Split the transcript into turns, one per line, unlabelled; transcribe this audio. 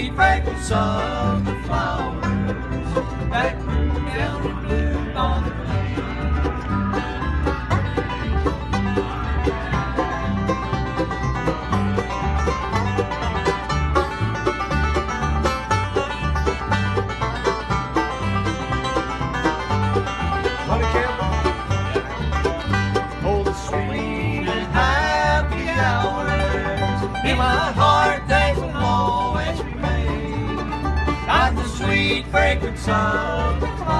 sweet fragrance of the flowers that grew down and bloomed on the plain. Oh, the sweet and happy hours in my heart, they will always remain. Like the sweet fragrance of the flowers